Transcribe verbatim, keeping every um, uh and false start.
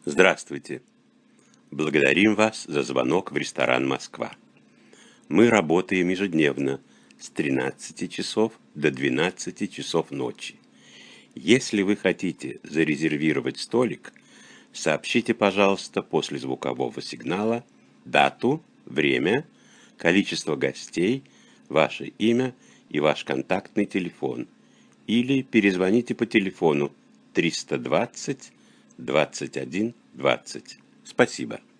Здравствуйте! Благодарим вас за звонок в ресторан «Москва». Мы работаем ежедневно с тринадцати часов до двенадцати часов ночи. Если вы хотите зарезервировать столик, сообщите, пожалуйста, после звукового сигнала дату, время, количество гостей, ваше имя и ваш контактный телефон, или перезвоните по телефону триста двадцать двадцать один двадцать. Спасибо.